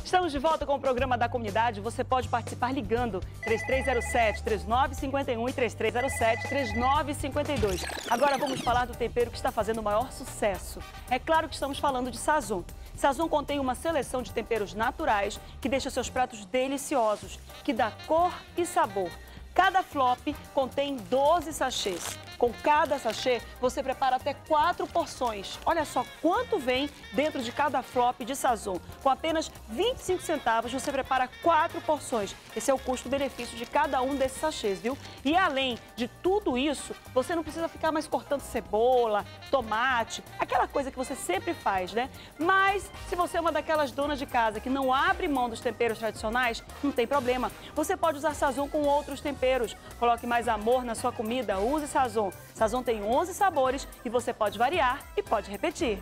Estamos de volta com o programa da comunidade. Você pode participar ligando 3307-3951 e 3307-3952. Agora vamos falar do tempero que está fazendo o maior sucesso. É claro que estamos falando de Sazon. Sazon contém uma seleção de temperos naturais que deixa seus pratos deliciosos, que dá cor e sabor. Cada flop contém 12 sachês. Com cada sachê, você prepara até 4 porções. Olha só quanto vem dentro de cada flop de Sazon. Com apenas 25 centavos, você prepara 4 porções. Esse é o custo-benefício de cada um desses sachês, viu? E além de tudo isso, você não precisa ficar mais cortando cebola, tomate, aquela coisa que você sempre faz, né? Mas, se você é uma daquelas donas de casa que não abre mão dos temperos tradicionais, não tem problema. Você pode usar Sazon com outros temperos. Coloque mais amor na sua comida, use Sazon. Sazon tem 11 sabores e você pode variar e pode repetir.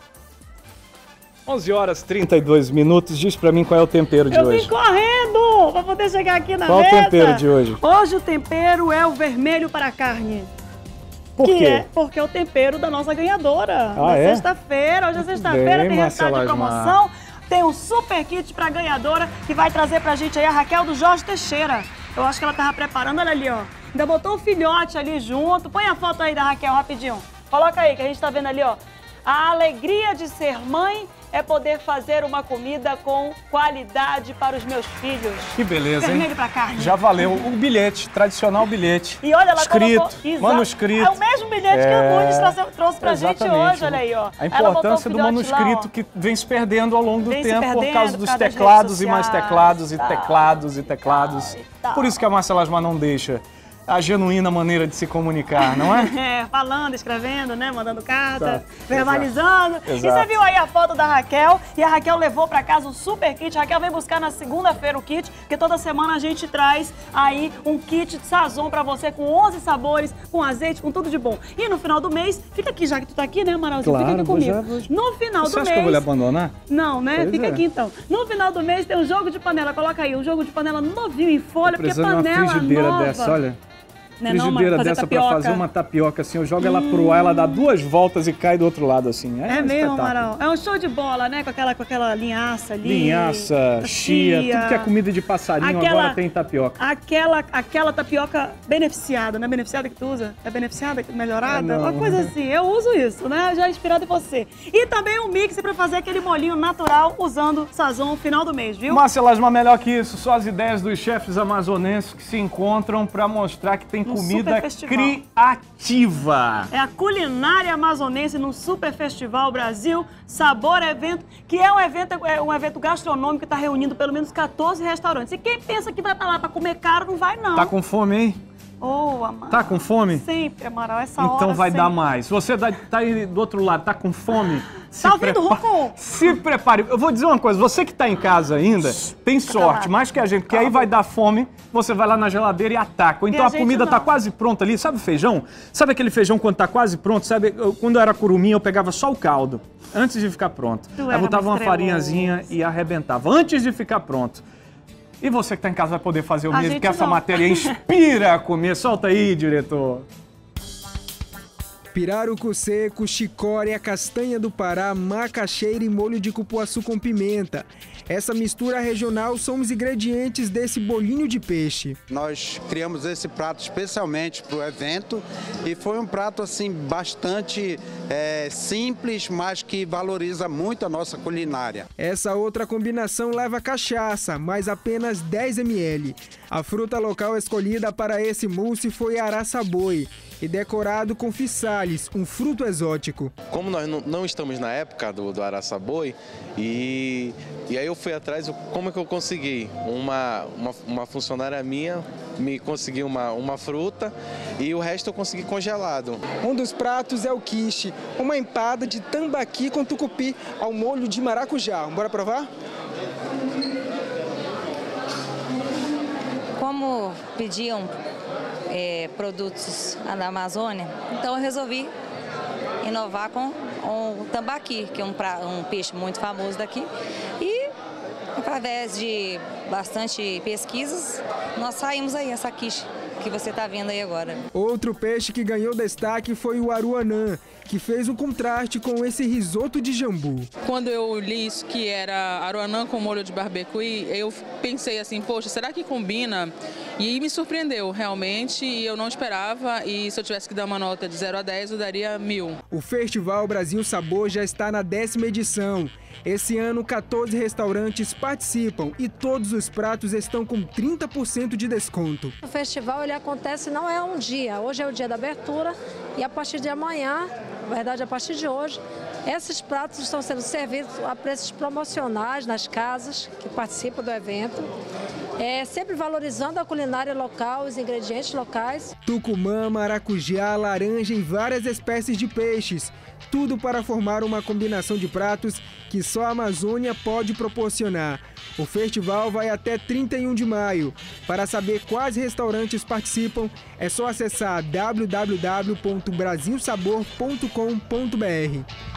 11 horas 32 minutos, diz pra mim qual é o tempero de hoje. Eu vim correndo pra poder chegar aqui na mesa. Qual o tempero de hoje? Hoje o tempero é o vermelho para a carne. Por quê? Porque é o tempero da nossa ganhadora. Ah, é? Sexta-feira, hoje é sexta-feira, tem resultado de promoção. Tem um super kit pra ganhadora que vai trazer pra gente aí a Raquel do Jorge Teixeira. Eu acho que ela tava preparando, olha ali, ó. Ainda botou o filhote ali junto. Põe a foto aí da Raquel rapidinho. Coloca aí, que a gente tá vendo ali, ó. A alegria de ser mãe é poder fazer uma comida com qualidade para os meus filhos. Que beleza, vermelho hein? Pra carne. Já valeu o bilhete, tradicional bilhete. E olha, ela escrito, colocou, manuscrito. É o mesmo bilhete que o Nunes trouxe pra gente hoje, olha aí, ó. A importância do manuscrito que vem se perdendo ao longo do tempo por causa dos teclados e mais teclados e teclados e teclados. Por isso que a Márcia Lasmar não deixa a genuína maneira de se comunicar, não é? É, falando, escrevendo, né? Mandando carta, verbalizando. Exato. E você viu aí a foto da Raquel, e a Raquel levou pra casa um super kit. A Raquel vem buscar na segunda-feira o kit, porque toda semana a gente traz aí um kit de Sazon pra você, com 11 sabores, com azeite, com tudo de bom. E no final do mês, fica aqui, já que tu tá aqui, né, Amaralzinho? Claro, fica aqui comigo. No final do mês... Você acha que eu vou lhe abandonar? Não, né? Pois fica é. aqui então. No final do mês tem um jogo de panela, coloca aí, um jogo de panela novinho em folha, porque panela de uma frigideira nova. dessa, olha. Né, Frigideira dessa pra fazer uma tapioca assim, eu jogo ela pro ar, ela dá 2 voltas e cai do outro lado assim. É mesmo, Amaral? É um show de bola, né? Com aquela linhaça ali. Linhaça, chia, tudo que é comida de passarinho agora tem tapioca. Aquela tapioca beneficiada, não é beneficiada que tu usa? É beneficiada, melhorada? É, uma coisa assim, eu uso isso, né? Já inspirado em você. E também um mix pra fazer aquele molinho natural usando Sazon no final do mês, viu? Márcia Lasmar, melhor que isso, só as ideias dos chefes amazonenses que se encontram pra mostrar que tem comida criativa. É a culinária amazonense no Super Festival Brasil Sabor Evento, que é um evento gastronômico que está reunindo pelo menos 14 restaurantes. E quem pensa que vai para lá para comer caro, não vai não. Tá com fome, hein? Ô, Amaral. Tá com fome? Sempre, Amaral, essa hora Então vai sempre. dar mais. Você tá aí do outro lado, tá com fome? Tá ouvindo o ronco? Se prepare. Eu vou dizer uma coisa, você que tá em casa ainda, tem sorte, mais que a gente, porque aí vai dar fome, você vai lá na geladeira e ataca. Ou então a comida tá quase pronta ali, sabe o feijão? Sabe aquele feijão quando tá quase pronto? Sabe, quando eu era curumim, eu pegava só o caldo, antes de ficar pronto. Aí botava uma farinhazinha e arrebentava, antes de ficar pronto. E você que tá em casa vai poder fazer o mesmo, porque essa matéria inspira a comer. Solta aí, diretor. Pirarucu seco, chicória, castanha do Pará, macaxeira e molho de cupuaçu com pimenta. Essa mistura regional são os ingredientes desse bolinho de peixe. Nós criamos esse prato especialmente para o evento e foi um prato assim bastante simples, mas que valoriza muito a nossa culinária. Essa outra combinação leva cachaça, mas apenas 10 ml. A fruta local escolhida para esse mousse foi araçaboi e decorado com fissales, um fruto exótico. Como nós não estamos na época do araçaboi, e aí eu fui atrás, como é que eu consegui? Uma funcionária minha me conseguiu uma fruta e o resto eu consegui congelado. Um dos pratos é o quiche, uma empada de tambaqui com tucupi ao molho de maracujá. Bora provar? Como pediam produtos da Amazônia, então eu resolvi inovar com o tambaqui, que é um peixe muito famoso daqui. E através de bastante pesquisas, nós saímos aí essa quiche, que você está vendo aí agora. Outro peixe que ganhou destaque foi o aruanã, que fez um contraste com esse risoto de jambu. Quando eu li isso que era aruanã com molho de barbecue, eu pensei assim, poxa, será que combina? E me surpreendeu realmente, e eu não esperava, e se eu tivesse que dar uma nota de 0 a 10, eu daria 1000. O Festival Brasil Sabor já está na 10ª edição. Esse ano, 14 restaurantes participam e todos os pratos estão com 30% de desconto. O festival ele acontece não é um dia, hoje é o dia da abertura e a partir de amanhã, na verdade a partir de hoje, esses pratos estão sendo servidos a preços promocionais nas casas que participam do evento, sempre valorizando a culinária local, os ingredientes locais. Tucumã, maracujá, laranja e várias espécies de peixes. Tudo para formar uma combinação de pratos que só a Amazônia pode proporcionar. O festival vai até 31 de maio. Para saber quais restaurantes participam, é só acessar www.brasilsabor.com.br.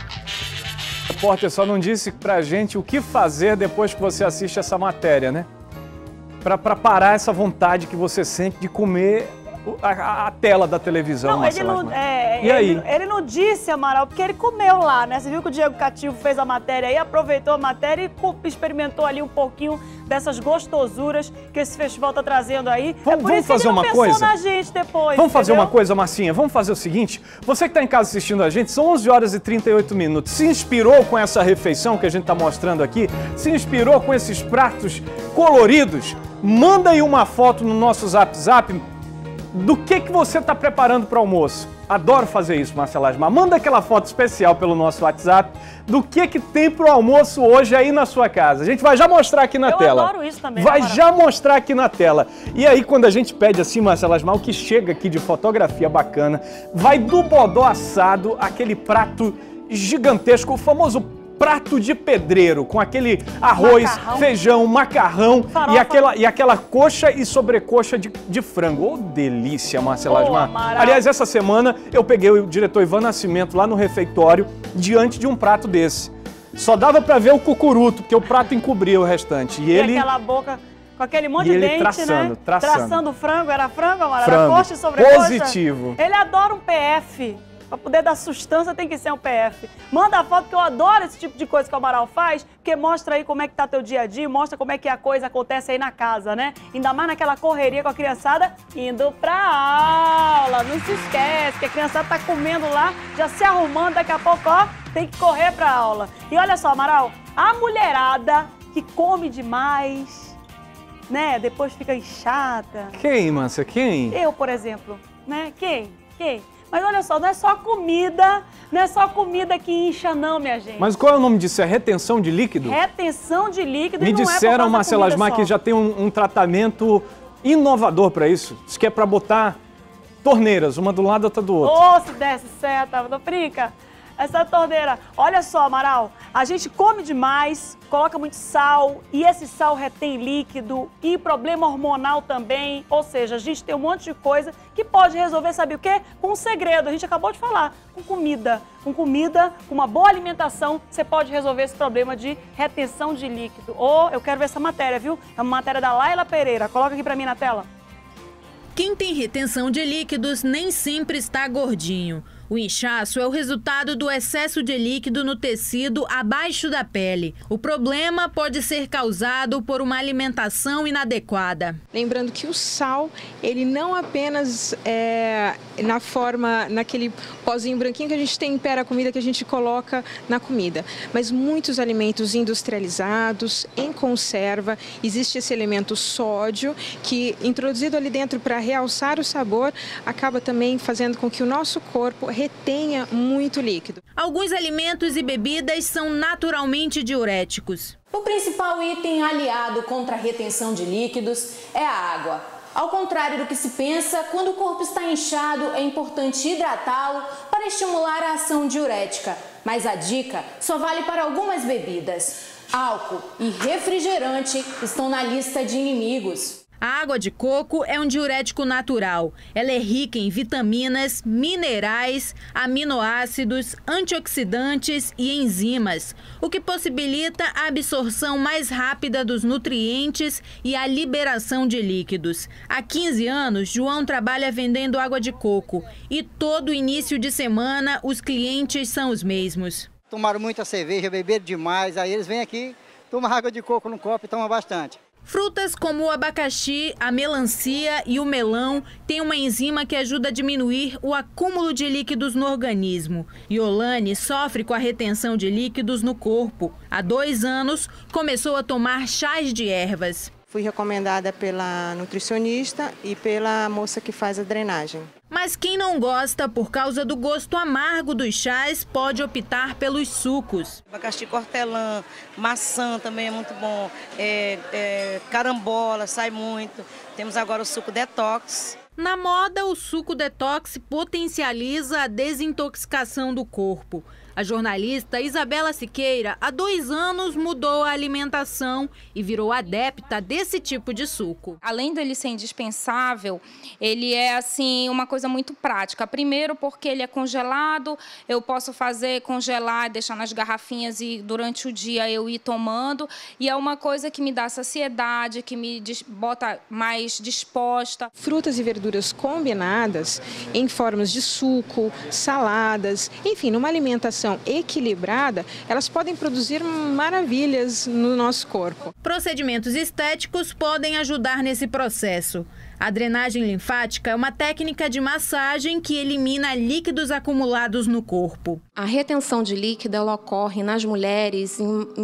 O repórter só não disse pra gente o que fazer depois que você assiste essa matéria, né? Para parar essa vontade que você sente de comer a tela da televisão. Não, e aí? Ele não disse, Amaral, porque ele comeu lá, né? Você viu que o Diego Cativo fez a matéria aí, aproveitou a matéria e experimentou ali um pouquinho dessas gostosuras que esse festival tá trazendo aí. Vamos fazer uma coisa? Na gente depois, vamos fazer entendeu? uma coisa, Marcinha? Vamos fazer o seguinte, você que está em casa assistindo a gente, são 11 horas e 38 minutos. Se inspirou com essa refeição que a gente está mostrando aqui? Se inspirou com esses pratos coloridos? Manda aí uma foto no nosso Zap do que você está preparando para o almoço. Adoro fazer isso, Marcela Asmar. Manda aquela foto especial pelo nosso WhatsApp do que tem para o almoço hoje aí na sua casa. A gente vai já mostrar aqui na tela. Eu adoro isso também. Vai já mostrar aqui na tela. E aí, quando a gente pede assim, Marcela Asmar, o que chega aqui de fotografia bacana, vai do bodó assado, aquele prato gigantesco, o famoso prato de pedreiro, com aquele arroz, feijão, macarrão e aquela coxa e sobrecoxa de frango. Ô, delícia, Marcela Asmar. Aliás, essa semana eu peguei o diretor Ivan Nascimento lá no refeitório diante de um prato desse. Só dava pra ver o cucuruto, porque o prato encobria o restante. E ele... aquela boca... Com aquele monte de dente, traçando. Traçando frango. Era frango, Amaral? Frango. Era coxa e sobrecoxa? Positivo. Ele adora um PF. Para poder dar sustância tem que ser um PF. Manda a foto, que eu adoro esse tipo de coisa que o Amaral faz, porque mostra aí como é que tá teu dia a dia, mostra como é que a coisa acontece aí na casa, né? Ainda mais naquela correria com a criançada indo pra aula. Não se esquece que a criançada tá comendo lá, já se arrumando, daqui a pouco, ó, tem que correr pra aula. E olha só, Amaral, a mulherada que come demais, né? Depois fica inchada. Quem, Márcia? Quem? Eu, por exemplo, né? Quem? Mas olha só, não é só comida que incha não, minha gente. Mas qual é o nome disso? É retenção de líquido? Retenção de líquido. Me disseram, Marcela Asmar, que já tem um tratamento inovador para isso. Diz que é para botar torneiras, uma do lado e outra do outro. Ô, se desse certo, não brinca. Essa torneira. Olha só, Amaral, a gente come demais, coloca muito sal e esse sal retém líquido e problema hormonal também. Ou seja, a gente tem um monte de coisa que pode resolver, sabe o quê? Com um segredo, a gente acabou de falar, com comida. Com comida, com uma boa alimentação, você pode resolver esse problema de retenção de líquido. Eu quero ver essa matéria, viu? É uma matéria da Laila Pereira. Coloca aqui pra mim na tela. Quem tem retenção de líquidos nem sempre está gordinho. O inchaço é o resultado do excesso de líquido no tecido abaixo da pele. O problema pode ser causado por uma alimentação inadequada. Lembrando que o sal, ele não apenas na forma, naquele pozinho branquinho que a gente tempera a comida, que a gente coloca na comida, mas muitos alimentos industrializados, em conserva, existe esse elemento sódio que, introduzido ali dentro para realçar o sabor, acaba também fazendo com que o nosso corpo retenha muito líquido. Alguns alimentos e bebidas são naturalmente diuréticos. O principal item aliado contra a retenção de líquidos é a água. Ao contrário do que se pensa, quando o corpo está inchado, é importante hidratá-lo para estimular a ação diurética. Mas a dica só vale para algumas bebidas. Álcool e refrigerante estão na lista de inimigos. A água de coco é um diurético natural. Ela é rica em vitaminas, minerais, aminoácidos, antioxidantes e enzimas, o que possibilita a absorção mais rápida dos nutrientes e a liberação de líquidos. Há 15 anos, João trabalha vendendo água de coco e todo início de semana os clientes são os mesmos. Tomaram muita cerveja, beberam demais, aí eles vêm aqui, tomam água de coco no copo e tomam bastante. Frutas como o abacaxi, a melancia e o melão têm uma enzima que ajuda a diminuir o acúmulo de líquidos no organismo. Yolane sofre com a retenção de líquidos no corpo. Há 2 anos, começou a tomar chás de ervas. Fui recomendada pela nutricionista e pela moça que faz a drenagem. Mas quem não gosta por causa do gosto amargo dos chás pode optar pelos sucos. Abacaxi hortelã, maçã também é muito bom, carambola sai muito. Temos agora o suco detox. Na moda, o suco detox potencializa a desintoxicação do corpo. A jornalista Isabela Siqueira, há 2 anos, mudou a alimentação e virou adepta desse tipo de suco. Além dele ser indispensável, ele é assim uma coisa muito prática. Primeiro porque ele é congelado, eu posso congelar, deixar nas garrafinhas e durante o dia eu ir tomando. E é uma coisa que me dá saciedade, que me bota mais disposta. Frutas e verduras combinadas em formas de suco, saladas, enfim, numa alimentação equilibrada, elas podem produzir maravilhas no nosso corpo. Procedimentos estéticos podem ajudar nesse processo. A drenagem linfática é uma técnica de massagem que elimina líquidos acumulados no corpo. A retenção de líquido ela ocorre nas mulheres,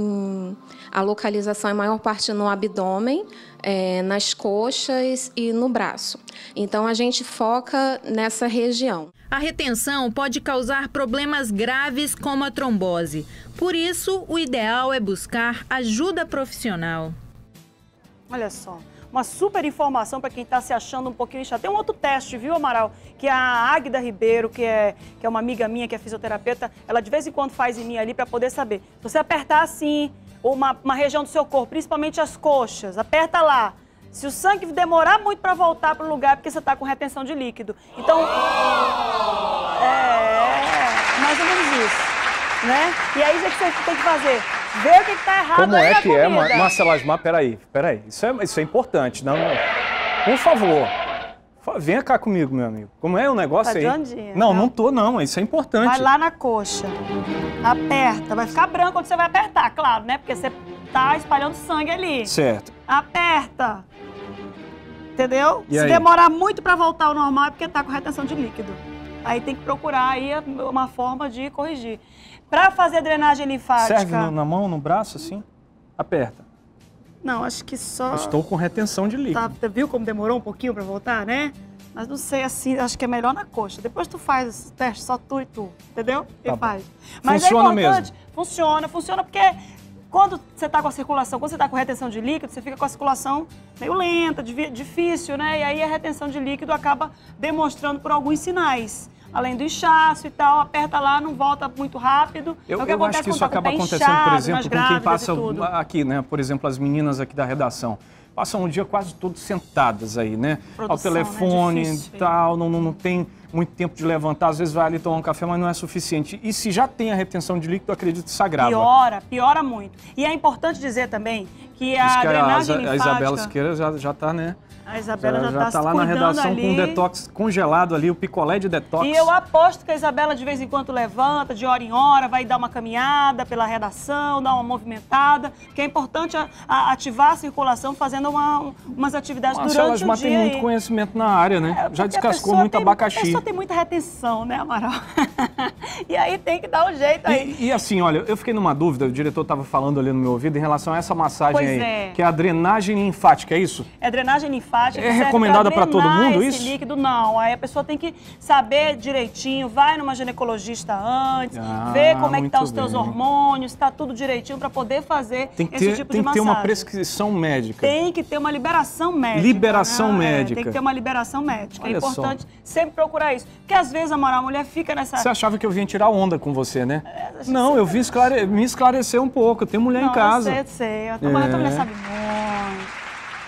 a localização é maior parte no abdômen, nas coxas e no braço. Então a gente foca nessa região. A retenção pode causar problemas graves como a trombose. Por isso, o ideal é buscar ajuda profissional. Olha só, uma super informação para quem está se achando um pouquinho inchado. Tem um outro teste, viu, Amaral? Que a Águida Ribeiro, que é uma amiga minha, que é fisioterapeuta, ela de vez em quando faz em mim ali para poder saber. Se você apertar assim, uma região do seu corpo, principalmente as coxas, aperta lá. Se o sangue demorar muito para voltar para o lugar, é porque você está com retenção de líquido. Então, mais ou menos isso, né? E aí o que você tem que fazer? Ver o que está errado. Como é que é, Marcela Asmar? Peraí. Isso é importante. Não, por favor, venha cá comigo, meu amigo. Como é o negócio aí? Não tô não. Isso é importante. Vai lá na coxa, aperta. Vai ficar branco quando você vai apertar, claro, né? Porque você tá espalhando sangue ali. Certo. Aperta. Entendeu? E se aí? Demorar muito para voltar ao normal é porque tá com retenção de líquido. Aí tem que procurar aí uma forma de corrigir. Para fazer drenagem linfática... Serve na mão, no braço, assim? Aperta. Não, acho que só... Estou com retenção de líquido. Tá, viu como demorou um pouquinho para voltar, né? Mas não sei, assim, acho que é melhor na coxa. Depois tu faz esse teste, só tu e tu, entendeu? Tá, faz. Mas funciona é importante. mesmo? Funciona porque... Quando você está com a circulação, quando você está com retenção de líquido, você fica com a circulação meio lenta, difícil, né? E aí a retenção de líquido acaba demonstrando por alguns sinais. Além do inchaço e tal, aperta lá, não volta muito rápido. Eu acho que isso acaba acontecendo, por exemplo, com quem passa aqui, né? Por exemplo, as meninas aqui da redação. Passam o dia quase todos sentadas aí, né? Ao telefone e tal, não tem muito tempo de levantar, às vezes vai ali tomar um café, mas não é suficiente. E se já tem a retenção de líquido, eu acredito que isso agrava. Piora muito. E é importante dizer também que a drenagem linfática... A Isabela Siqueira já está, né? A Isabela já está lá na redação ali, com um detox congelado ali, o picolé de detox. E eu aposto que a Isabela de vez em quando levanta, de hora em hora, vai dar uma caminhada pela redação, dar uma movimentada, porque é importante ativar a circulação fazendo umas atividades durante o dia. Mas tem muito conhecimento na área, né? Já descascou muito abacaxi. A pessoa tem muita retenção, né, Amaral? E aí tem que dar um jeito aí. E assim, olha, eu fiquei numa dúvida, o diretor estava falando ali no meu ouvido em relação a essa massagem aí, que é a drenagem linfática, é isso? É drenagem linfática. É recomendada para todo mundo isso? Líquido, não. Aí a pessoa tem que saber direitinho, vai numa ginecologista antes, vê como é que tá os teus hormônios, tá tudo direitinho para poder fazer esse tipo de massagem. Tem que ter uma prescrição médica. Tem que ter uma liberação médica. Liberação médica. Tem que ter uma liberação médica. Olha, é importante sempre procurar isso. Porque às vezes, Amaral, a mulher fica nessa... Você achava que eu vinha tirar onda com você, né? Não, eu vim me esclarecer um pouco. Eu tenho mulher em casa. Eu sei. A tua mulher sabe muito.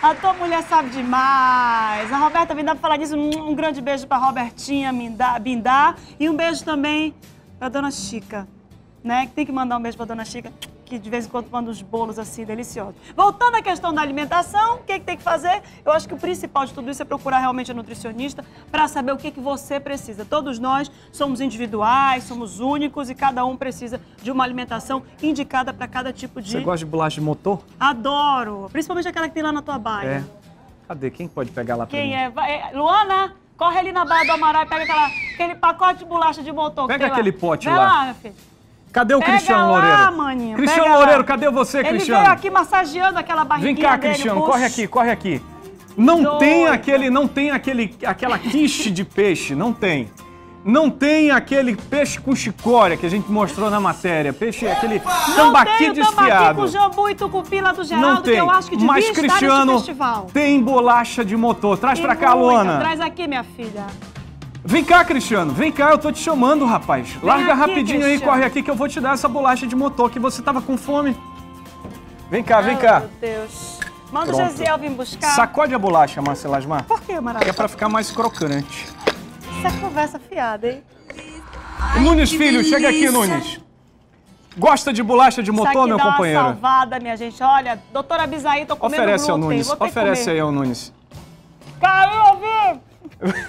A tua mulher sabe demais. A Roberta Bindá, pra falar disso, um grande beijo pra Robertinha Bindá e um beijo também pra Dona Chica, né? Tem que mandar um beijo pra Dona Chica, que de vez em quando manda uns bolos assim deliciosos. Voltando à questão da alimentação, o que tem que fazer? Eu acho que o principal de tudo isso é procurar realmente a nutricionista para saber o que você precisa. Todos nós somos individuais, somos únicos e cada um precisa de uma alimentação indicada para cada tipo de... Você gosta de bolacha de motor? Adoro! Principalmente aquela que tem lá na tua baia. É. Cadê? Quem pode pegar lá pra mim? Quem é? Luana, corre ali na Baia do Amaral e pega aquele pacote de bolacha de motor. Pega aquele pote lá. Vai lá, meu filho. Cadê o Cristiano lá, Loureiro? Maninho, Cristiano Loureiro, cadê você, Cristiano? Ele veio aqui massageando aquela barriguinha dele. Vem cá, dele, Cristiano, corre aqui. Não tem aquela quiche de peixe, não tem. Não tem aquele peixe com chicória que a gente mostrou na matéria. Peixe, aquele tambaqui desfiado. Não tem o tambaqui com jambu e tucupi lá do Geraldo, não tem. Que eu acho que devia Mas, estar Cristiano, nesse festival. Tem bolacha de motor. Traz pra cá, Luana. Traz aqui, minha filha. Vem cá, Cristiano. Vem cá, eu tô te chamando, rapaz. Larga aqui, rapidinho Cristiano. Aí, corre aqui que eu vou te dar essa bolacha de motor que você tava com fome. Vem cá, vem cá. Meu Deus. Manda o Gesiel vir buscar. Sacode a bolacha, Márcia Lasmar. Por que, Maravilha? É pra ficar mais crocante. Essa conversa fiada, hein? Nunes Filho, chega aqui, Nunes. Gosta de bolacha de motor, meu companheiro? Uma salvada, minha gente. Olha, doutora Abisaí, tô comendo Oferece glúten. ao Nunes, oferece aí ao Nunes. Caiu, ouvi!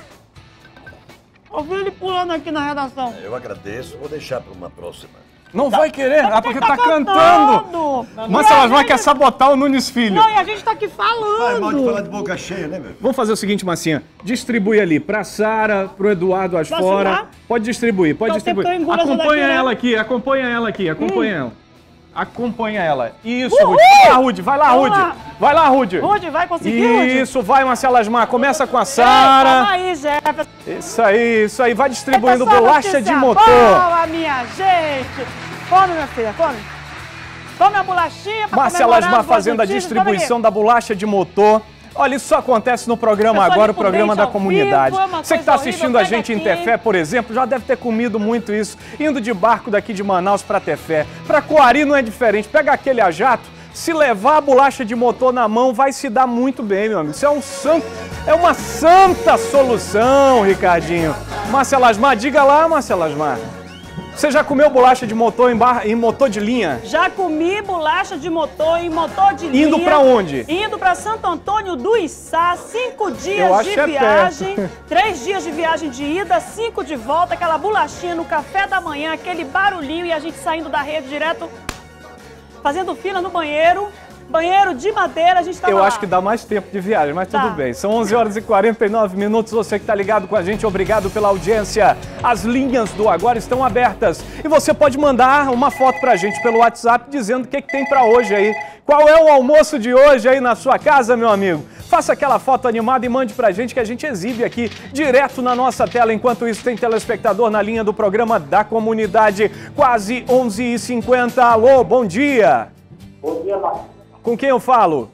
Ouvi ele pulando aqui na redação. Eu agradeço, vou deixar para uma próxima. Não vai querer? Ah, porque tá cantando. Márcia Lasmar quer sabotar o Nunes Filho. Não, e a gente tá aqui falando. Vai mal de falar de boca cheia, né, meu? Vamos fazer o seguinte, Massinha. Distribui ali pra Sara, pro Eduardo Asfora. Pode distribuir, pode distribuir. Acompanha ela aqui, acompanha ela aqui, acompanha ela. Acompanha ela. Isso, Rude. Vai lá, Rude. Vai lá, Rude. Rude, vai conseguir, Rude? Isso, vai, Márcia Lasmar. Começa com a Sara. Calma aí, Jefferson. Isso aí. Vai distribuindo bolacha de motor. Boa, minha gente. Come, minha filha, come. Come a bolachinha pra Márcia Lasmar fazendo a distribuição da bolacha de motor. Olha, isso só acontece no programa agora, o programa da comunidade. Você que está assistindo a gente em Tefé, por exemplo, já deve ter comido muito isso, indo de barco daqui de Manaus para Tefé. Para Coari não é diferente, pega aquele a jato, se levar a bolacha de motor na mão, vai se dar muito bem, meu amigo. Isso é uma santa solução, Ricardinho. Márcia Lasmar, diga lá, Márcia Lasmar. Você já comeu bolacha de motor em motor de linha? Já comi bolacha de motor em motor de linha. Indo pra onde? Indo pra Santo Antônio do Içá, 5 dias de viagem, 3 dias de viagem de ida, 5 de volta, aquela bolachinha no café da manhã, aquele barulhinho e a gente saindo da rede direto, fazendo fila no banheiro. Banheiro de madeira, a gente tá lá. Eu acho que dá mais tempo de viagem, mas tudo bem. São 11 horas e 49 minutos. Você que tá ligado com a gente, obrigado pela audiência. As linhas do Agora estão abertas. E você pode mandar uma foto pra gente pelo WhatsApp dizendo o que tem pra hoje aí. Qual é o almoço de hoje aí na sua casa, meu amigo? Faça aquela foto animada e mande pra gente que a gente exibe aqui direto na nossa tela. Enquanto isso, tem telespectador na linha do programa da comunidade. Quase 11h50. Alô, bom dia. Bom dia, Marcos. Com quem eu falo?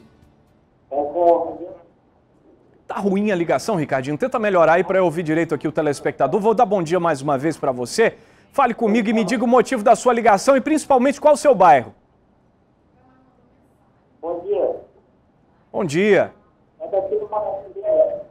Tá ruim a ligação, Ricardinho. Tenta melhorar aí para eu ouvir direito aqui o telespectador. Vou dar bom dia mais uma vez para você. Fale comigo e me diga o motivo da sua ligação e principalmente qual o seu bairro. Bom dia. Bom dia. É daqui do Maravilha.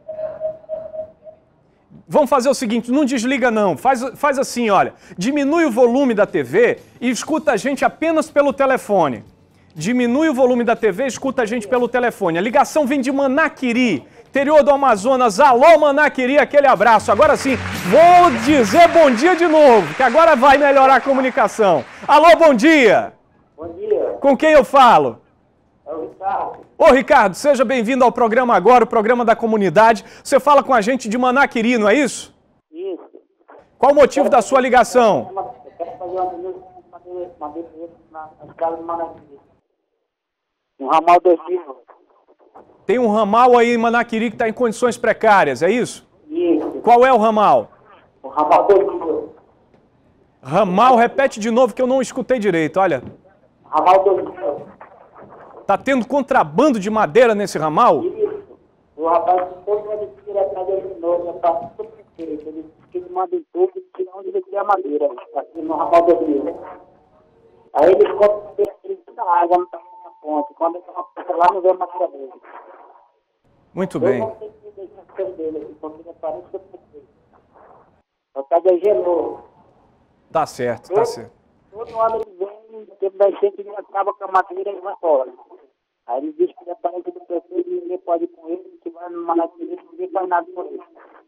Vamos fazer o seguinte, não desliga não. Faz assim, olha. Diminui o volume da TV e escuta a gente apenas pelo telefone. Diminui o volume da TV, escuta a gente pelo telefone. A ligação vem de Manaquiri, interior do Amazonas. Alô, Manaquiri, aquele abraço. Agora sim, vou dizer bom dia de novo, que agora vai melhorar a comunicação. Alô, bom dia. Bom dia. Com quem eu falo? É o Ricardo. Ô, Ricardo, seja bem-vindo ao programa agora, o programa da comunidade. Você fala com a gente de Manaquiri, não é isso? Isso. Qual o motivo da sua ligação? Eu quero fazer uma madeira na escala do Manaquiri. Um ramal 2000. Tem um ramal aí em Manaquiri que está em condições precárias, é isso? Isso. Qual é o ramal? O ramal 2000. Ramal, repete de novo que eu não escutei direito, olha. Ramal 2000. Tá tendo contrabando de madeira nesse ramal? Isso. O rapaz todo vai decidir atrás dele de novo, já tá tudo perfeito. Ele disse que ele manda em tudo e tira onde ele quer a madeira, aqui no ramal 2000. Aí ele ficou perdendo toda a água, ponte. Quando eu passa lá, não vê mais dele. Muito bem. Eu não sei se deixa o seu dele aqui, porque ele parece que eu pensei. Eu pego gelou. Tá certo, tá certo. Todo ano ele vem, no tempo das sempre ele acaba com a madeira e vai embora. Aí ele diz que ele aparece do prefeito e ninguém pode ir com ele, que vai no Manaquiri, ninguém faz nada com ele.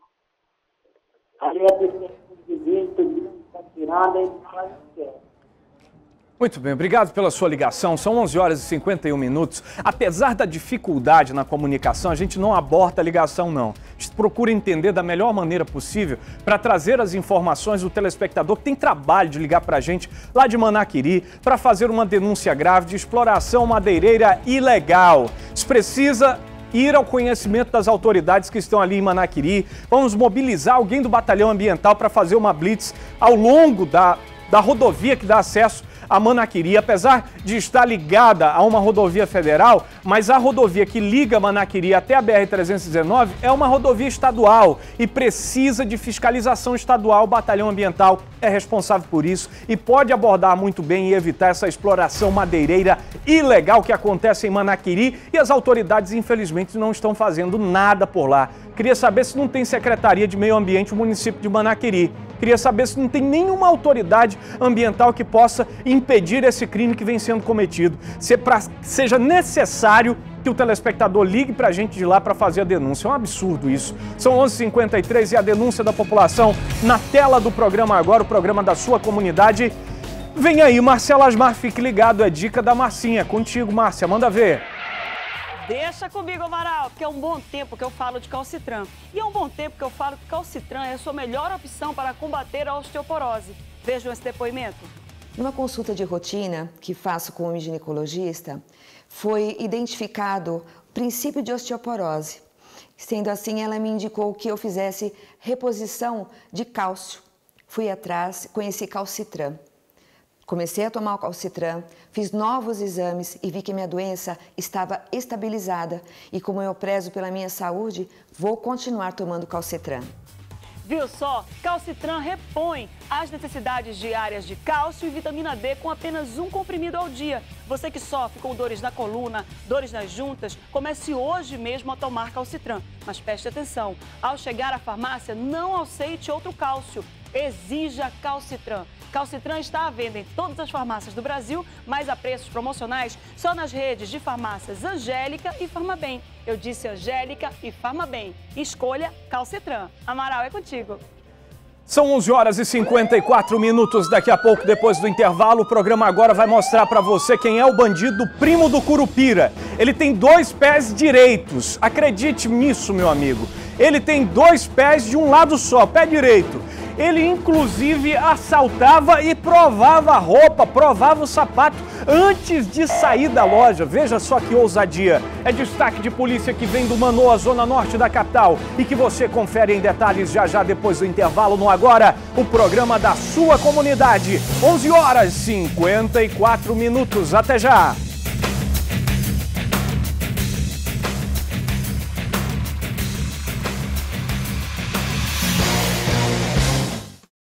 Aí é prefeito de visto, está tirando, ele faz o que quer. Muito bem, obrigado pela sua ligação. São 11 horas e 51 minutos. Apesar da dificuldade na comunicação, a gente não aborta a ligação, não. A gente procura entender da melhor maneira possível para trazer as informações do telespectador que tem trabalho de ligar para a gente lá de Manaquiri para fazer uma denúncia grave de exploração madeireira ilegal. Isso precisa ir ao conhecimento das autoridades que estão ali em Manaquiri. Vamos mobilizar alguém do Batalhão Ambiental para fazer uma blitz ao longo da rodovia que dá acesso a Manaquiri, apesar de estar ligada a uma rodovia federal, mas a rodovia que liga Manaquiri até a BR-319 é uma rodovia estadual e precisa de fiscalização estadual. O Batalhão Ambiental é responsável por isso e pode abordar muito bem e evitar essa exploração madeireira ilegal que acontece em Manaquiri e as autoridades, infelizmente, não estão fazendo nada por lá. Queria saber se não tem Secretaria de Meio Ambiente no município de Manaquiri. Queria saber se não tem nenhuma autoridade ambiental que possa impedir esse crime que vem sendo cometido. Seja necessário que o telespectador ligue para a gente de lá para fazer a denúncia. É um absurdo isso. São 11h53 e a denúncia da população na tela do programa agora, o programa da sua comunidade. Vem aí, Marcela Asmar, fique ligado, é dica da Marcinha. Contigo, Márcia, manda ver. Deixa comigo, Amaral, porque é um bom tempo que eu falo de calcitran. E é um bom tempo que eu falo que calcitran é a sua melhor opção para combater a osteoporose. Vejam esse depoimento. Numa consulta de rotina que faço com um ginecologista, foi identificado o princípio de osteoporose. Sendo assim, ela me indicou que eu fizesse reposição de cálcio. Fui atrás, conheci calcitran. Comecei a tomar o calcitran, fiz novos exames e vi que minha doença estava estabilizada. E como eu prezo pela minha saúde, vou continuar tomando calcitran. Viu só? Calcitran repõe as necessidades diárias de cálcio e vitamina D com apenas um comprimido ao dia. Você que sofre com dores na coluna, dores nas juntas, comece hoje mesmo a tomar calcitran. Mas preste atenção, ao chegar à farmácia, não aceite outro cálcio. Exija calcitran. Calcitran está à venda em todas as farmácias do Brasil, mas a preços promocionais só nas redes de farmácias Angélica e Farmabem. Eu disse Angélica e Farmabem. Escolha calcitran. Amaral, é contigo. São 11 horas e 54 minutos. Daqui a pouco, depois do intervalo, o programa agora vai mostrar para você quem é o bandido primo do Curupira. Ele tem 2 pés direitos. Acredite nisso, meu amigo. Ele tem 2 pés de um lado só, pé direito. Ele, inclusive, assaltava e provava a roupa, provava o sapato antes de sair da loja. Veja só que ousadia. É destaque de polícia que vem do Manoa, zona norte da capital, e que você confere em detalhes já já depois do intervalo no Agora, o programa da sua comunidade. 11 horas e 54 minutos. Até já!